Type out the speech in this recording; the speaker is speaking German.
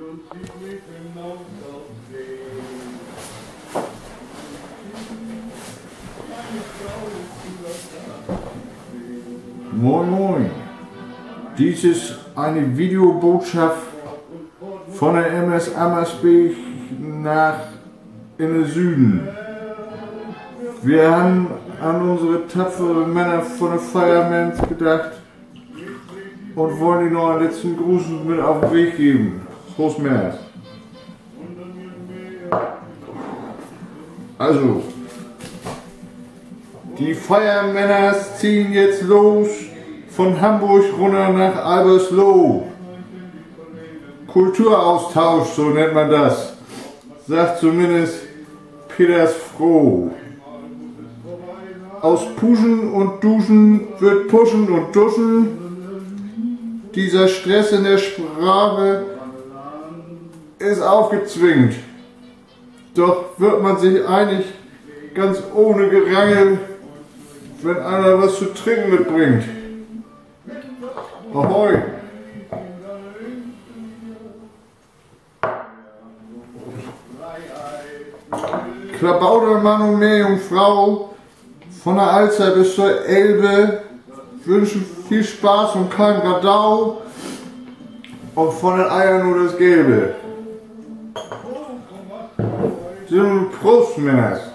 Moin Moin, dies ist eine Videobotschaft von der MS Ammersbeek nach in den Süden. Wir haben an unsere tapferen Männer von der Firemen gedacht und wollen ihnen noch einen letzten Gruß mit auf den Weg geben. Prost Männers. Also, die Firemen ziehen jetzt los von Hamburg runter nach Albersloh. Kulturaustausch, so nennt man das. Sagt zumindest Peters Froh. Aus Puschen und Duschen wird Pushen und Duschen. Dieser Stress in der Sprache ist aufgezwingt. Doch wird man sich einig, ganz ohne Gerangel, wenn einer was zu trinken mitbringt. Ahoi! Klabautermann und Meerjungfrau von der Alster bis zur Elbe wünschen viel Spaß und kein Radau und von den Eiern nur das Gelbe. Prost, Männers!